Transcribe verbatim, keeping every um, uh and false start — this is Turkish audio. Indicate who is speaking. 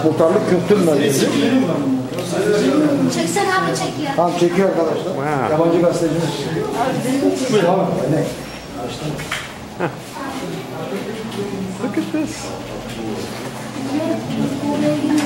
Speaker 1: Muhtarlık Kültür Merkezi.
Speaker 2: Çeksen abi çekiyor.
Speaker 1: Tamam çekiyor arkadaşlar.
Speaker 3: Wow.
Speaker 1: Yabancı gazetecimiz. Tamam. Ne?
Speaker 3: Look at this.